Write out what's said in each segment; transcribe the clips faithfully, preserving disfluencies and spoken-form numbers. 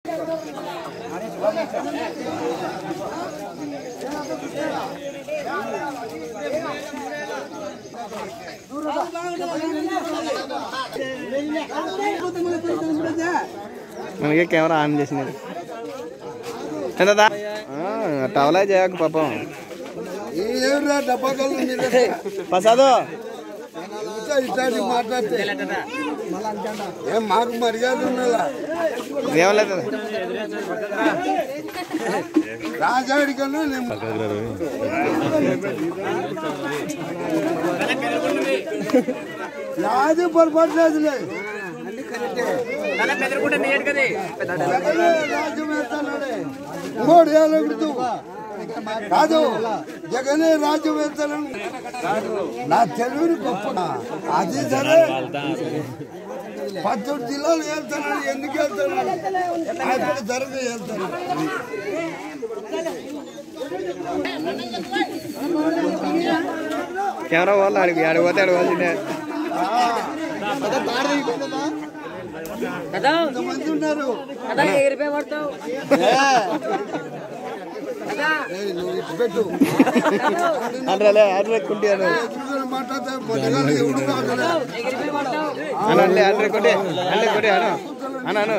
మనకి camera on చేసినది ఎంతదా టవలే చేయకు పాపం ప్రసాదు మాట్లాడితే ఏం మాకు మర్యాద ఉన్నదా ఏమలేదు రాజాడి కన్నా రాజు పొరపాటు లేదులే రాజు వేస్తాడే మూడు ఏళ్ళు కాదు జగనే రాజు వేస్తాను నా తెలుగుని గొప్ప అది సరే పద్దెనిమిది జిల్లాలు వెళ్తున్నాడు ఎందుకు వెళ్తున్నాడు అక్కడ జరగ వెళ్తాను కెమెరా వాళ్ళు అడిగి అడిగిపోతే అడగాల్సిందే మంది ఉన్నారు పెట్టు అంటే అడ్రెక్కుంటాను మాట్లాడితే అనండి అడ్రెక్కుంటే అడ్రెక్కుంటే అను అను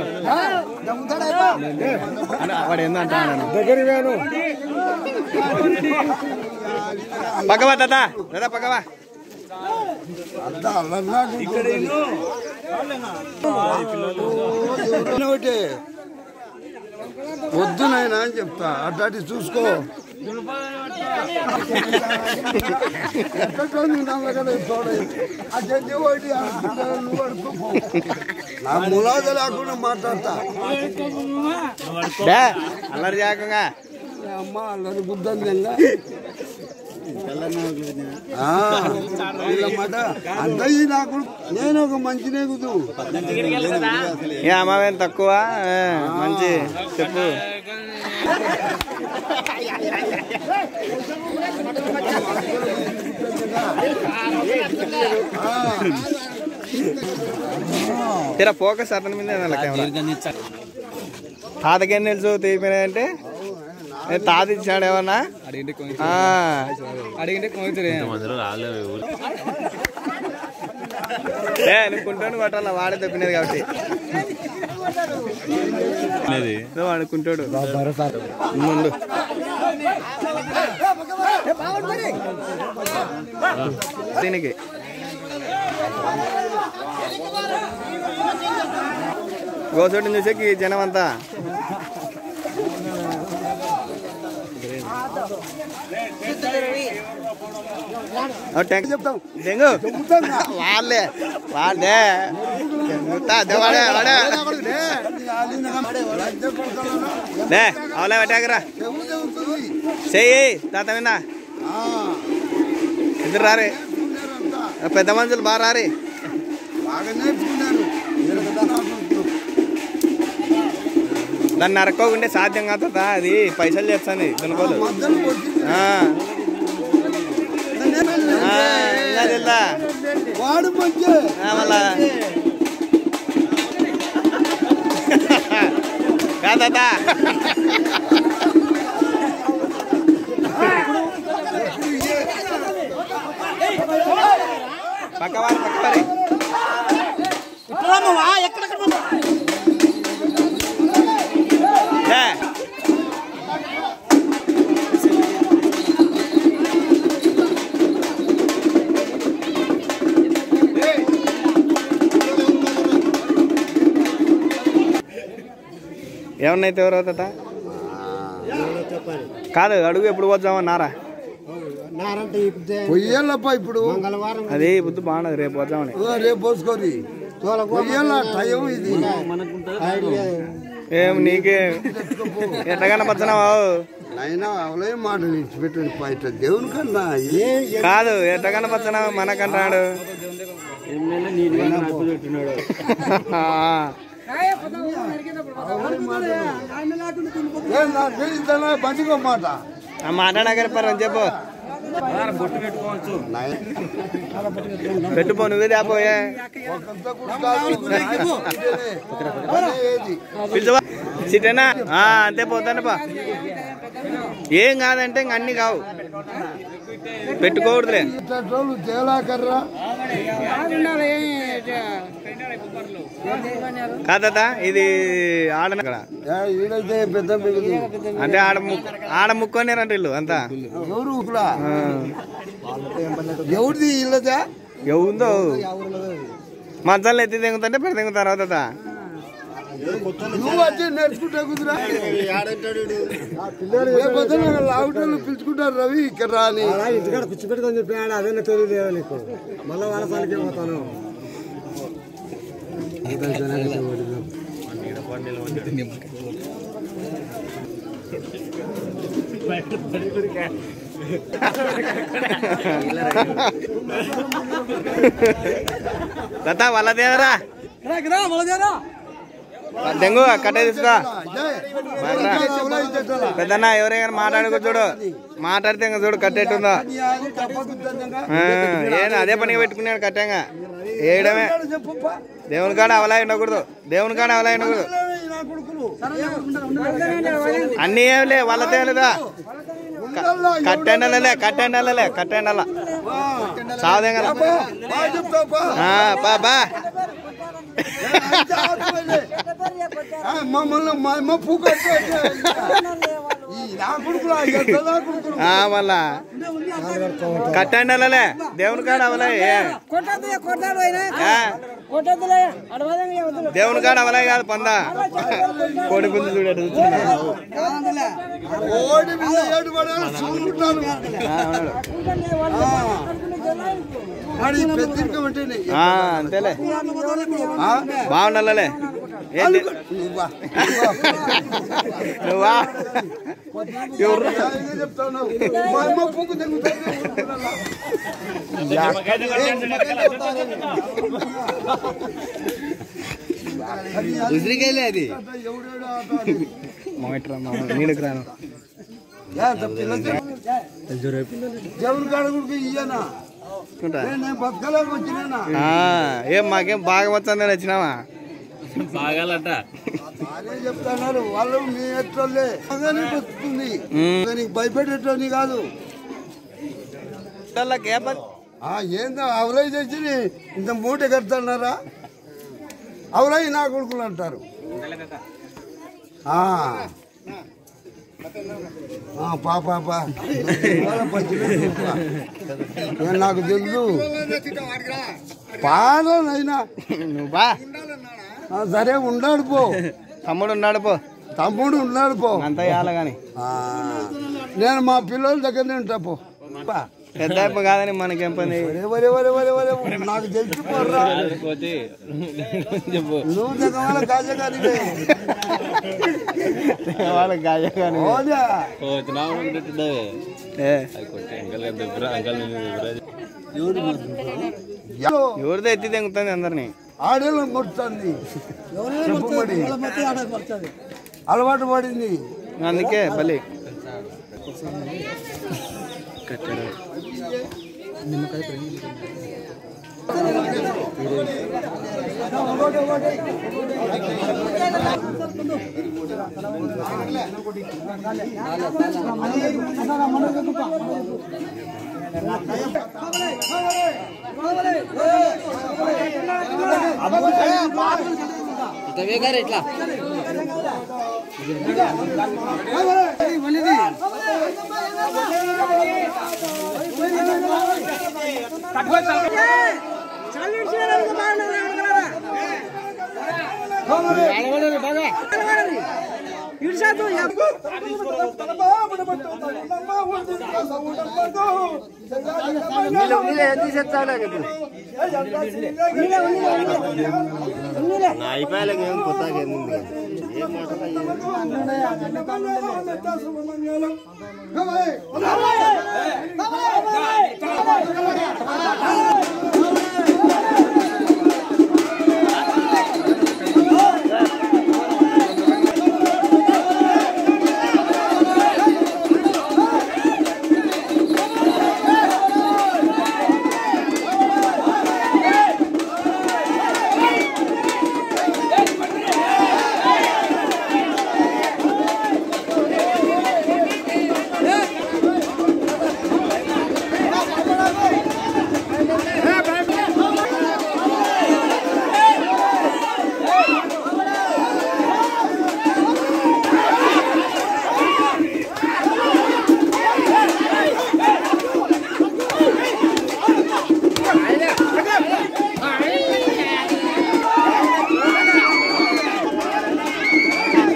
అను వాడు ఏందంట దగ్గర వేను పక్కవా దాదా దాదా పక్కవా ఒకటి వద్దు నాయన అని చెప్తా అట్లాంటి చూసుకో నా ములాద లేకుండా మాట్లాడతా అల్లరి చేయకుండా అమ్మ అల్లరి బుద్ధంగా మాట అందయ్యి నాకు నేను ఒక మంచినే కుదు ఏ అమ్మవేం తక్కువ మంచి చెప్పు తెరా ఫోకస్ అతని మీద తాతకేం తెలుసు తీపినాయంటే తాత ఇచ్చాడు ఏమన్నా అడిగింటే నువ్వు కుంటాను కొట్టాల వాడే తప్పినది కాబట్టి వాడుకుంటాడు ముందు దీనికి గోసోటిని చూసేకి జనం అంతా చెప్తాం వాళ్ళే వాళ్ళే అవలే పట్టాకరా చెయ్యి తాత విన్నా ఇద్దరు రారే పెద్ద మనుషులు బాగా రారే దాన్ని నరక్కోకుంటే సాధ్యం కాదా అది పైసలు చేస్తాను దునుకోదు వాడు మంచి మళ్ళా కాదా పక్కవారి పక్కవారి ఏమన్నైతే ఎవరు అవుతా కాదు అడుగు ఎప్పుడు పోద్దామా నారా పొయ్యాలప్పా ఇప్పుడు అదే బుద్ధి బాగున్నది రేపు పోద్దామని రేపు పోసుకోరి టైం ఇది ఏం నీకే ఎట్టగానే పచ్చనావా అయినా అవలే మాట విడిచిపెట్టండి పైట దేవుని కన్నా కాదు ఎట్టగానే పచ్చనావు మనకంటాడు బండిగో మాట మాట్లాడగలిపారు చెప్పు పెట్టుపో నువ్వే దాపోయే పిలుచవా సిటేనా అంతే పోతాను బా ఏం కాదంటే ఇంక అన్ని కావు పెట్టుకోకూడదులే కాదా ఇది ఆడ అంటే ఆడ ఆడ ముక్కోనేరంట ఇల్లు అంతా ఎవరిది ఇల్లదా ఎవరుందో మంచాలు ఎత్తి తెంగుతుంటే పెద్ద తెంగు తర్వాత నువ్వు వచ్చి నేర్చుకుంటా కుదురా లావుటోళ్ళు పిలుచుకుంటారు రవి ఇక్కడ రాని ఇంటికాడ కూర్చోబెట్టుకొని చెప్పాడు అదే తెలియదు నీకు మళ్ళా వారసానికి పోతాను తాత వాళ్ళ దేవరా దెంగు కట్టే తీసుకో పెద్దన్న ఎవరైనా మాట్లాడుకో చూడు మాట్లాడితే ఇంకా చూడు కట్టేట్టుందో ఏం అదే పనిగా పెట్టుకున్నాడు కట్టంగా వేయడమే దేవుని కాడ అవలా ఉండకూడదు దేవుని కాడ అవలా ఉండకూడదు అన్ని ఏం లే వాళ్ళ తేలేదా కట్టెండలే కట్టెండలే కట్టెండల సావదేంగ బా మమ్మల్ని మా అమ్మ పూక మళ్ళా కట్టండలే దేవుని కాడ అవలే దేవుని కాడ అవలే కాదు పందా కోడి గుంజు చూడేది అంతేలే బాగుండాలే నువ్వా చెప్తాను మా అమ్మ పూకు ఉసిరికాయలే అది నీళ్ళకి రాను దేవుని కాడ కూడా ఇయ్యనా నేను బతకలేక వచ్చినా ఏం మాకేం బాగా వచ్చందని వచ్చినావా బాగాలంట అదే చెప్తున్నారు వాళ్ళు మీ ఎట్లే బతుకుతుంది నీకు భయపెట్టేటోని కాదు ఏందో అవలై తెచ్చి ఇంత మూట కడుతున్నారా అవలై నా కొడుకులు అంటారు పాపా నాకు తెలుసు పాలనైనా నువ్వు బా సరే ఉన్నాడు పో తమ్ముడు ఉన్నాడు పో తమ్ముడు ఉన్నాడు పో అంతా ఇవ్వాలి కానీ నేను మా పిల్లల దగ్గరనే ఉంటా పో పెద్ద కాదని మనకేం పని నాకు తెలిసిపోర్రా నువ్వు దగ్గర గాజా కానీ వాళ్ళకి గాజా కానీ ఎవరిదో ఎత్తి తెంగుతుంది అందరినీ ఆడేళ్ళ కొడుతుంది అలవాటు పడింది అందుకే బలి కట్టారు ఇట్లా అయిపోయాలకి ఏం కొత్తగా Come on!